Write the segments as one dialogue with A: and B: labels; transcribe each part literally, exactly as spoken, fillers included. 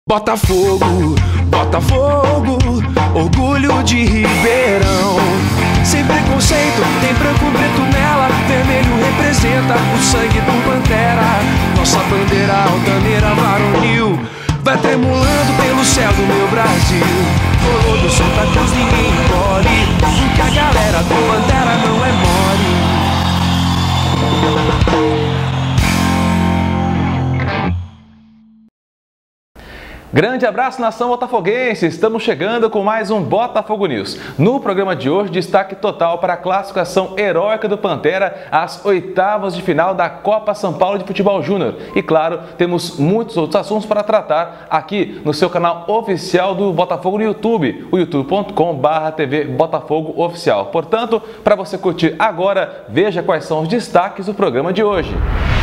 A: Botafogo, Botafogo, orgulho de Ribeirão. Sem preconceito, tem branco e preto nela. Vermelho representa o sangue do Pantera. Nossa bandeira altaneira varonil vai tremulando pelo céu do meu Brasil. Coroa do Santa Cruz ninguém engole, porque a galera do Pantera não é mole.
B: Grande abraço, nação botafoguense! Estamos chegando com mais um Botafogo News. No programa de hoje, destaque total para a classificação heróica do Pantera às oitavas de final da Copa São Paulo de Futebol Júnior. E claro, temos muitos outros assuntos para tratar aqui no seu canal oficial do Botafogo no YouTube, o youtube ponto com barra T V Botafogo Oficial. Portanto, para você curtir agora, veja quais são os destaques do programa de hoje.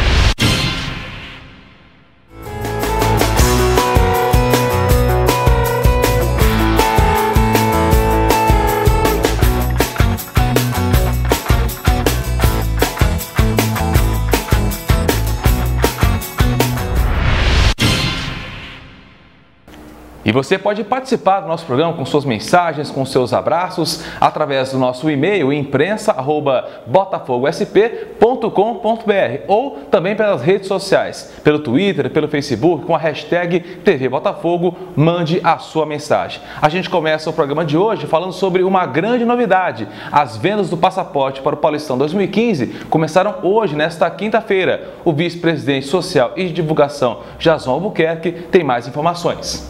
B: E você pode participar do nosso programa com suas mensagens, com seus abraços, através do nosso e-mail imprensa arroba botafogo s p ponto com ponto b r ou também pelas redes sociais, pelo Twitter, pelo Facebook, com a hashtag T V Botafogo, mande a sua mensagem. A gente começa o programa de hoje falando sobre uma grande novidade. As vendas do passaporte para o Paulistão dois mil e quinze começaram hoje, nesta quinta-feira. O vice-presidente social e de divulgação, Jason Albuquerque, tem mais informações.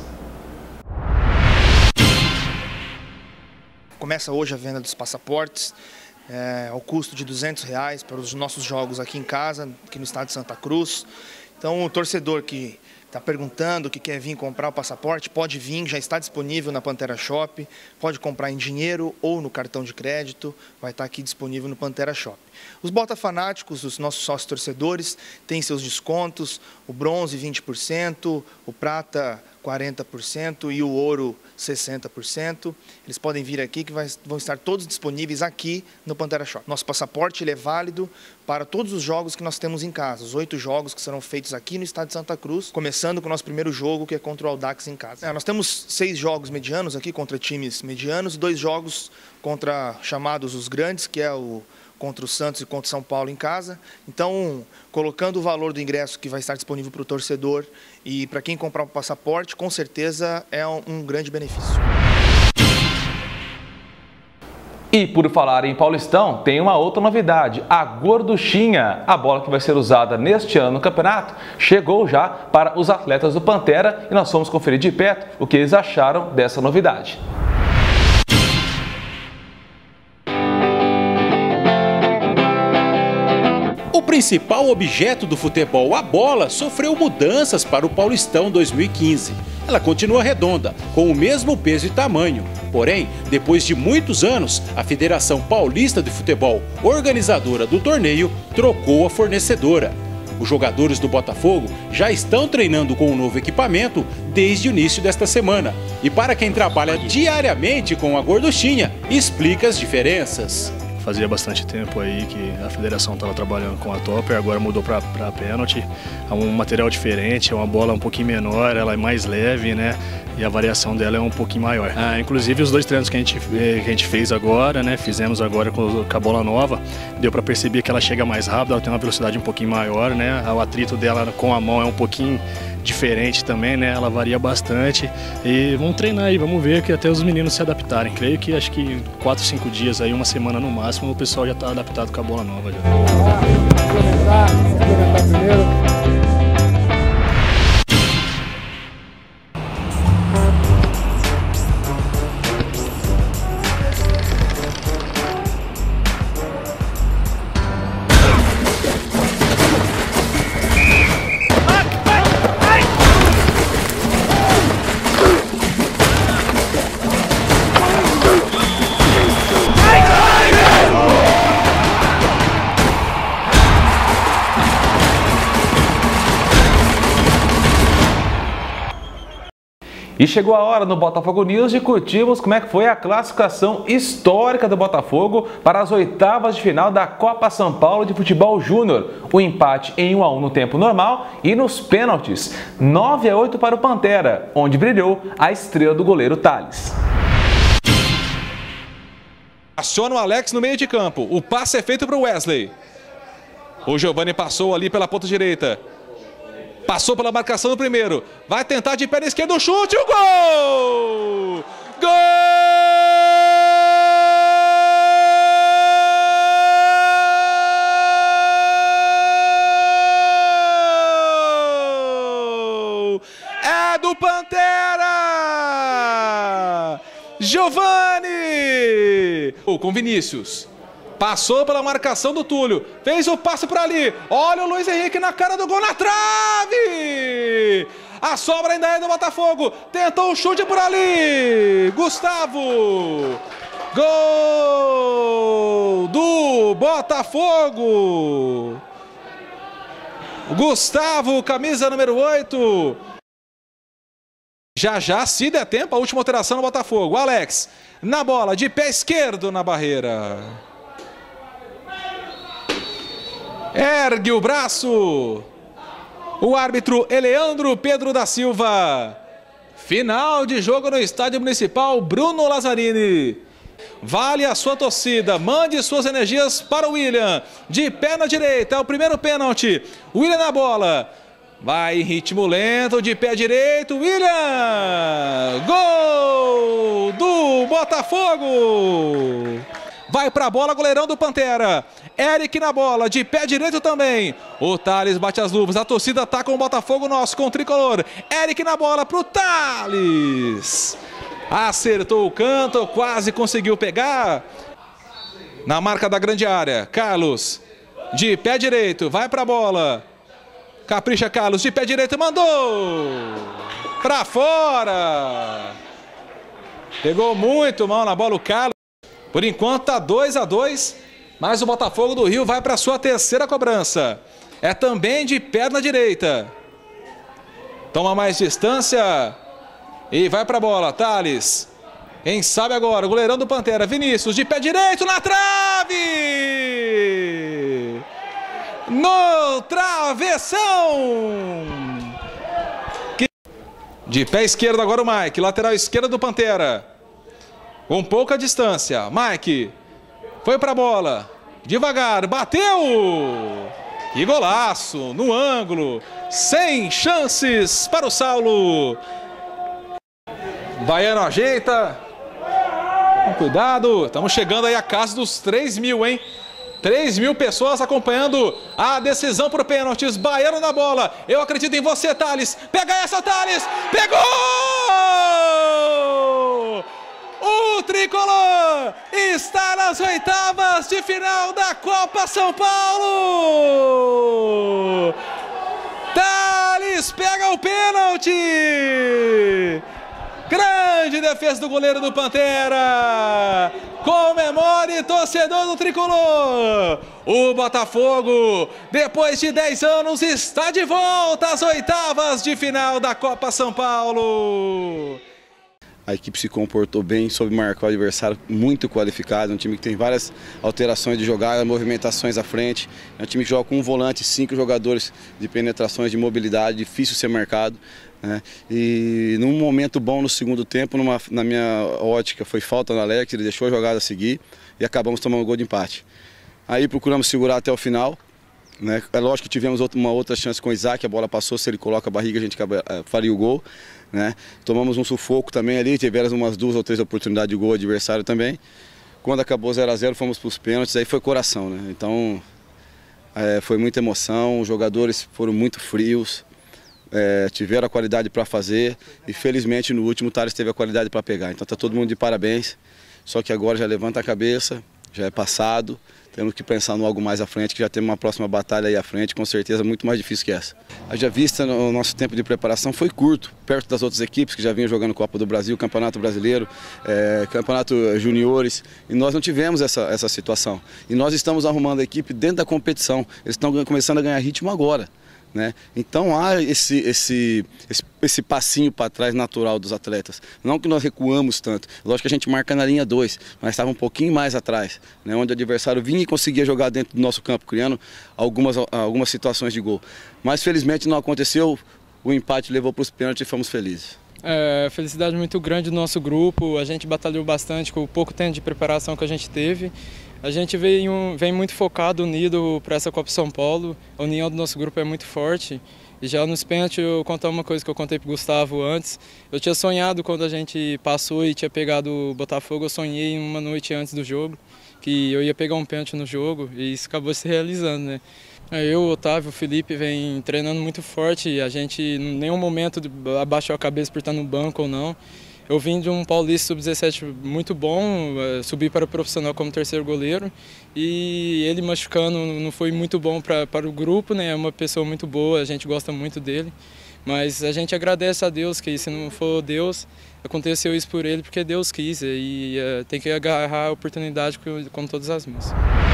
C: Começa hoje a venda dos passaportes, é, ao custo de duzentos reais para os nossos jogos aqui em casa, aqui no estado de Santa Cruz. Então o torcedor que está perguntando, que quer vir comprar o passaporte, pode vir, já está disponível na Pantera Shop, pode comprar em dinheiro ou no cartão de crédito, vai estar aqui disponível no Pantera Shop. Os botafanáticos, os nossos sócios torcedores, têm seus descontos, o bronze vinte por cento, o prata quarenta por cento e o ouro sessenta por cento. Eles podem vir aqui que vai, vão estar todos disponíveis aqui no Pantera Shop. Nosso passaporte ele é válido para todos os jogos que nós temos em casa, os oito jogos que serão feitos aqui no estado de Santa Cruz, começando com o nosso primeiro jogo, que é contra o Audax em casa. É, nós temos seis jogos medianos aqui contra times medianos e dois jogos contra chamados os grandes, que é o contra o Santos e contra o São Paulo em casa. Então, colocando o valor do ingresso que vai estar disponível para o torcedor e para quem comprar o passaporte, com certeza é um, um grande benefício.
B: E por falar em Paulistão, tem uma outra novidade, a gorduchinha. A bola que vai ser usada neste ano no campeonato chegou já para os atletas do Pantera e nós vamos conferir de perto o que eles acharam dessa novidade.
D: O principal objeto do futebol, a bola, sofreu mudanças para o Paulistão dois mil e quinze. Ela continua redonda, com o mesmo peso e tamanho. Porém, depois de muitos anos, a Federação Paulista de Futebol, organizadora do torneio, trocou a fornecedora. Os jogadores do Botafogo já estão treinando com o novo equipamento desde o início desta semana. E para quem trabalha diariamente com a gorduchinha, explica as diferenças.
E: Fazia bastante tempo aí que a federação estava trabalhando com a Topper, agora mudou para a pênalti. É um material diferente, é uma bola um pouquinho menor, ela é mais leve, né? E a variação dela é um pouquinho maior. Ah, inclusive os dois treinos que a gente, que a gente fez agora, né? Fizemos agora com, com a bola nova, deu para perceber que ela chega mais rápido, ela tem uma velocidade um pouquinho maior, né? O atrito dela com a mão é um pouquinho diferente também, né? Ela varia bastante e vamos treinar aí, vamos ver que até os meninos se adaptarem. Creio que acho que quatro, cinco dias aí, uma semana no máximo, o pessoal já está adaptado com a bola nova já.
B: E chegou a hora no Botafogo News de curtirmos como é que foi a classificação histórica do Botafogo para as oitavas de final da Copa São Paulo de Futebol Júnior. O empate em um a um no tempo normal e nos pênaltis, nove a oito para o Pantera, onde brilhou a estrela do goleiro Thales. Aciona o Alex no meio de campo, o passe é feito para o Wesley. O Giovani passou ali pela ponta direita. Passou pela marcação do primeiro. Vai tentar de pé esquerdo o chute. O gol! Gol! É do Pantera! Giovani! Com Vinícius. Passou pela marcação do Túlio, fez o passe para ali, olha o Luiz Henrique na cara do gol, na trave! A sobra ainda é do Botafogo, tentou o chute por ali, Gustavo! Gol do Botafogo! Gustavo, camisa número oito. Já já, se der tempo, a última alteração no Botafogo. Alex, na bola, de pé esquerdo na barreira. Ergue o braço. O árbitro Eleandro Pedro da Silva. Final de jogo no Estádio Municipal Bruno Lazzarini. Vale a sua torcida, mande suas energias para o William. De pé na direita, é o primeiro pênalti. William na bola. Vai em ritmo lento, de pé direito, William. Gol do Botafogo. Vai pra bola, goleirão do Pantera. Eric na bola, de pé direito também. O Thales bate as luvas, a torcida tá com o Botafogo nosso, com o tricolor. Eric na bola pro Thales. Acertou o canto, quase conseguiu pegar. Na marca da grande área, Carlos. De pé direito, vai pra bola. Capricha Carlos, de pé direito, mandou. Pra fora. Pegou muito mal na bola o Carlos. Por enquanto está dois a dois, mas o Botafogo do Rio vai para a sua terceira cobrança. É também de perna direita. Toma mais distância e vai para a bola, Thales. Quem sabe agora, o goleirão do Pantera, Vinícius, de pé direito na trave! No travessão! De pé esquerdo agora o Mike, lateral esquerda do Pantera. Com pouca distância, Mike foi para a bola, devagar, bateu! Que golaço, no ângulo, sem chances para o Saulo. Baiano ajeita, com cuidado, estamos chegando aí a casa dos três mil, hein? três mil pessoas acompanhando a decisão por pênaltis. Baiano na bola, eu acredito em você, Thales. Pega essa, Thales, pegou! O tricolor está nas oitavas de final da Copa São Paulo. Thales pega o pênalti. Grande defesa do goleiro do Pantera. Comemore, torcedor do tricolor. O Botafogo, depois de dez anos, está de volta às oitavas de final da Copa São Paulo.
F: A equipe se comportou bem, soube marcar o adversário, muito qualificado, um time que tem várias alterações de jogada, movimentações à frente. É um time que joga com um volante, cinco jogadores de penetrações, de mobilidade, difícil ser marcado. Né? E num momento bom no segundo tempo, numa, na minha ótica, foi falta no Alex, ele deixou a jogada seguir e acabamos tomando um gol de empate. Aí procuramos segurar até o final. Né? É lógico que tivemos uma outra chance com o Isaac, a bola passou, se ele coloca a barriga a gente faria o gol. Né? Tomamos um sufoco também ali, tivemos umas duas ou três oportunidades de gol adversário também. Quando acabou zero a zero fomos para os pênaltis, aí foi coração. Né? Então é, foi muita emoção, os jogadores foram muito frios, é, tiveram a qualidade para fazer e felizmente no último o Thales teve a qualidade para pegar. Então está todo mundo de parabéns, só que agora já levanta a cabeça, já é passado. Temos que pensar no algo mais à frente, que já temos uma próxima batalha aí à frente, com certeza muito mais difícil que essa. Haja vista, o nosso tempo de preparação foi curto, perto das outras equipes que já vinham jogando Copa do Brasil, Campeonato Brasileiro, é, Campeonato Juniores, e nós não tivemos essa, essa situação. E nós estamos arrumando a equipe dentro da competição, eles estão começando a ganhar ritmo agora. né? Então há esse, esse, esse, esse passinho para trás natural dos atletas. Não que nós recuamos tanto. Lógico que a gente marca na linha dois, mas estava um pouquinho mais atrás, né? Onde o adversário vinha e conseguia jogar dentro do nosso campo, criando algumas, algumas situações de gol. Mas felizmente não aconteceu, o empate levou para os pênaltis e fomos felizes.
G: É, felicidade muito grande do nosso grupo, a gente batalhou bastante com o pouco tempo de preparação que a gente teve. A gente vem, vem muito focado, unido para essa Copa São Paulo, a união do nosso grupo é muito forte. E já nos pênaltis eu contar uma coisa que eu contei para o Gustavo antes. Eu tinha sonhado quando a gente passou e tinha pegado o Botafogo, eu sonhei uma noite antes do jogo, que eu ia pegar um pênalti no jogo e isso acabou se realizando, né? Eu, o Otávio, o Felipe vem treinando muito forte e a gente em nenhum momento abaixou a cabeça por estar no banco ou não. Eu vim de um Paulista sub dezessete muito bom, subi para o profissional como terceiro goleiro e ele machucando não foi muito bom pra, para o grupo, né? É uma pessoa muito boa, a gente gosta muito dele, mas a gente agradece a Deus que se não for Deus, aconteceu isso por ele porque Deus quis e uh, tem que agarrar a oportunidade com, com todas as mãos.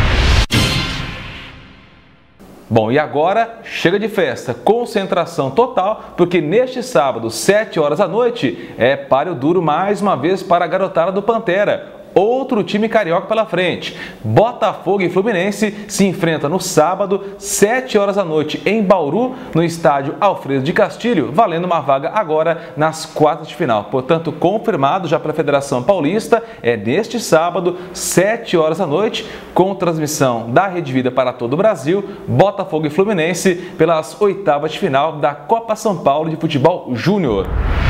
B: Bom, e agora chega de festa, concentração total, porque neste sábado, sete horas da noite, é páreo duro mais uma vez para a garotada do Pantera. Outro time carioca pela frente. Botafogo e Fluminense se enfrentam no sábado, sete horas da noite, em Bauru, no estádio Alfredo de Castilho, valendo uma vaga agora nas quartas de final. Portanto, confirmado já pela Federação Paulista, é neste sábado, sete horas da noite, com transmissão da Rede Vida para todo o Brasil, Botafogo e Fluminense pelas oitavas de final da Copa São Paulo de Futebol Júnior.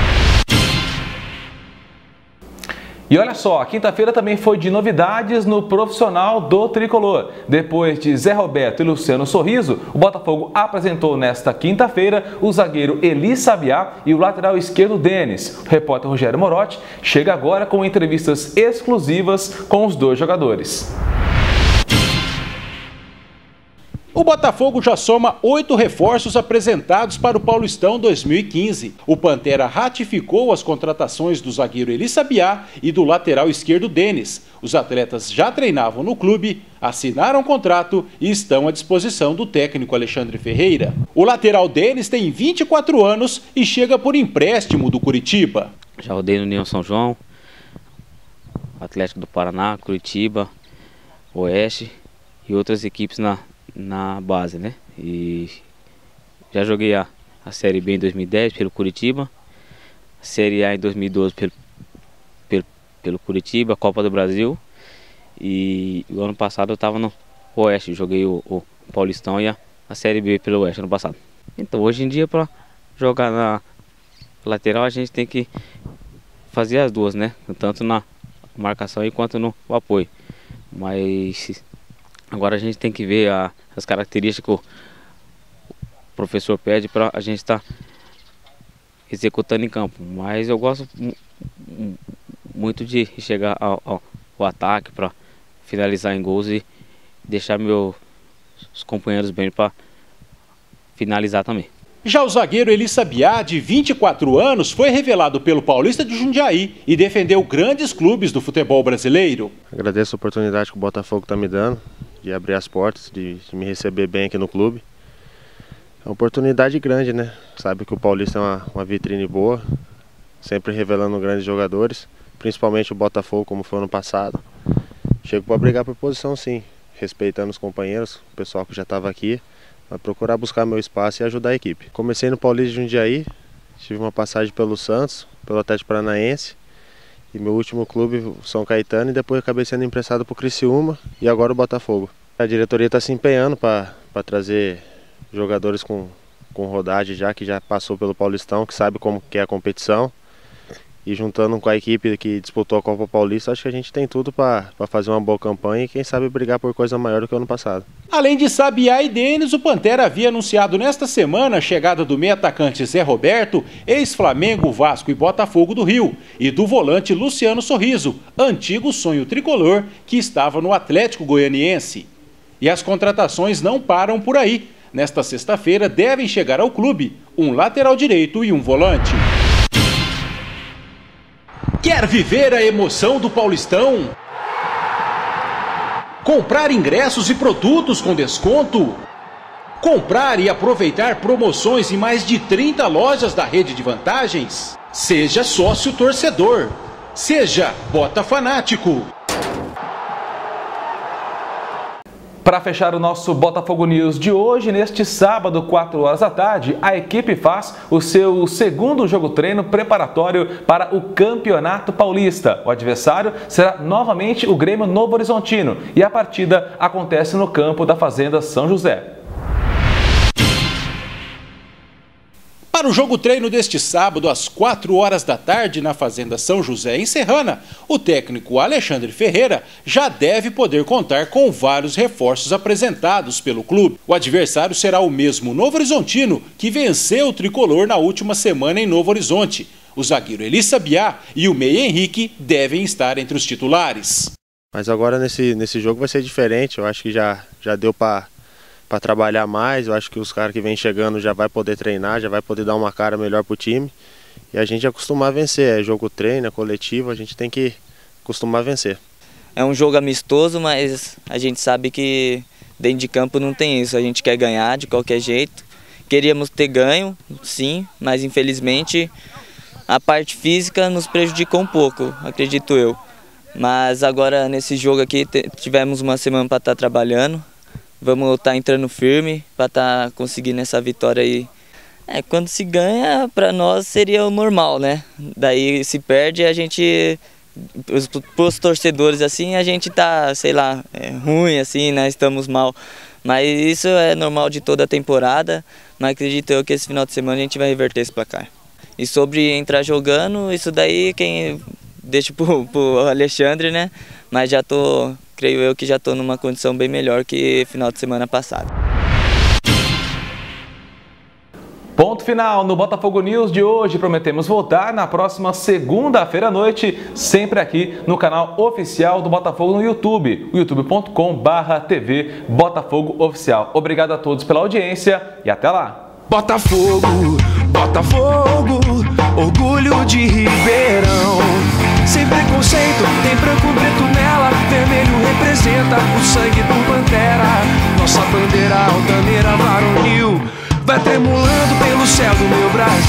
B: E olha só, quinta-feira também foi de novidades no profissional do Tricolor. Depois de Zé Roberto e Luciano Sorriso, o Botafogo apresentou nesta quinta-feira o zagueiro Eli Sabiá e o lateral esquerdo Denis. O repórter Rogério Morotti chega agora com entrevistas exclusivas com os dois jogadores.
D: O Botafogo já soma oito reforços apresentados para o Paulistão dois mil e quinze. O Pantera ratificou as contratações do zagueiro Eli Sabiá e do lateral esquerdo Denis. Os atletas já treinavam no clube, assinaram contrato e estão à disposição do técnico Alexandre Ferreira. O lateral Denis tem vinte e quatro anos e chega por empréstimo do Curitiba.
H: Já rodei no União São João, Atlético do Paraná, Curitiba, Oeste e outras equipes na na base, né? E já joguei a, a Série B em dois mil e dez pelo Curitiba, a Série A em dois mil e doze pelo, pelo, pelo Curitiba, Copa do Brasil, e o ano passado eu estava no Oeste, joguei o, o Paulistão e a, a Série B pelo Oeste ano passado. Então hoje em dia para jogar na lateral a gente tem que fazer as duas, né? Tanto na marcação quanto no apoio, mas agora a gente tem que ver a, as características que o professor pede para a gente estar tá executando em campo. Mas eu gosto muito de chegar ao, ao, ao ataque para finalizar em gols e deixar meus companheiros bem para finalizar também.
D: Já o zagueiro Eli Sabiá, de vinte e quatro anos, foi revelado pelo Paulista de Jundiaí e defendeu grandes clubes do futebol brasileiro.
I: Agradeço a oportunidade que o Botafogo está me dando de abrir as portas, de, de me receber bem aqui no clube. É uma oportunidade grande, né? Sabe que o Paulista é uma, uma vitrine boa, sempre revelando grandes jogadores, principalmente o Botafogo, como foi ano passado. Chego para brigar por posição, sim, respeitando os companheiros, o pessoal que já estava aqui, para procurar buscar meu espaço e ajudar a equipe. Comecei no Paulista de Jundiaí, tive uma passagem pelo Santos, pelo Atlético Paranaense, e meu último clube, o São Caetano, e depois acabei sendo emprestado para o Criciúma e agora o Botafogo. A diretoria está se empenhando para trazer jogadores com, com rodagem já, que já passou pelo Paulistão, que sabe como que é a competição. E juntando com a equipe que disputou a Copa Paulista, acho que a gente tem tudo para fazer uma boa campanha e quem sabe brigar por coisa maior do que o ano passado.
D: Além de Sabiá e Denis, o Pantera havia anunciado nesta semana a chegada do meio atacante Zé Roberto, ex-Flamengo, Vasco e Botafogo do Rio, e do volante Luciano Sorriso, antigo sonho tricolor que estava no Atlético Goianiense. E as contratações não param por aí. Nesta sexta-feira devem chegar ao clube um lateral direito e um volante. Quer viver a emoção do Paulistão? Comprar ingressos e produtos com desconto? Comprar e aproveitar promoções em mais de trinta lojas da rede de vantagens? Seja sócio torcedor. Seja Botafanático.
B: Para fechar o nosso Botafogo News de hoje, neste sábado, quatro horas da tarde, a equipe faz o seu segundo jogo treino preparatório para o Campeonato Paulista. O adversário será novamente o Grêmio Novo Horizontino e a partida acontece no campo da Fazenda São José.
D: Para o jogo treino deste sábado, às quatro horas da tarde, na Fazenda São José, em Serrana, o técnico Alexandre Ferreira já deve poder contar com vários reforços apresentados pelo clube. O adversário será o mesmo Novo Horizontino, que venceu o tricolor na última semana em Novo Horizonte. O zagueiro Eli Sabiá e o meia Henrique devem estar entre os titulares.
I: Mas agora nesse, nesse jogo vai ser diferente, eu acho que já, já deu para... para trabalhar mais. Eu acho que os caras que vêm chegando já vai poder treinar, já vai poder dar uma cara melhor pro time e a gente acostumar a vencer. É jogo treino, é coletivo, a gente tem que acostumar a vencer.
J: É um jogo amistoso, mas a gente sabe que dentro de campo não tem isso. A gente quer ganhar de qualquer jeito. Queríamos ter ganho, sim, mas infelizmente a parte física nos prejudicou um pouco, acredito eu. Mas agora nesse jogo aqui tivemos uma semana para estar trabalhando. Vamos estar entrando firme para estar conseguindo essa vitória aí. É, quando se ganha, para nós seria o normal, né? Daí se perde, a gente, para os torcedores assim, a gente tá, sei lá, é ruim assim, né? Estamos mal. Mas isso é normal de toda a temporada, mas acredito eu que esse final de semana a gente vai reverter esse placar. E sobre entrar jogando, isso daí quem deixa pro, pro Alexandre, né? Mas já tô... creio eu que já estou numa condição bem melhor que final de semana passado.
B: Ponto final no Botafogo News de hoje. Prometemos voltar na próxima segunda-feira à noite, sempre aqui no canal oficial do Botafogo no YouTube, youtube ponto com barra T V Botafogo Oficial. Obrigado a todos pela audiência e até lá.
A: Botafogo, Botafogo, orgulho de Ribeirão. Sem preconceito, tem branco preto nela, vermelho representa o sangue do Pantera. Nossa bandeira altaneira varonil vai tremulando pelo céu do meu Brasil.